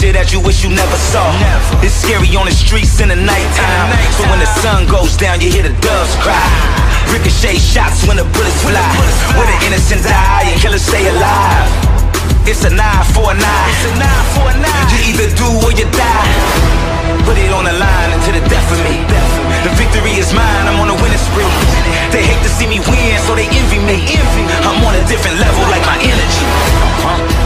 picture that you wish you never saw. It's scary on the streets in the nighttime. So when the sun goes down, you hear the doves cry. Ricochet shots when the bullets fly. Where the innocent die and killers stay alive. It's a 9 for a 9. You either do or you die. Put it on the line until the death of me. The victory is mine, I'm on a winning spree. They hate to see me win, so they envy me. I'm on a different level like my energy.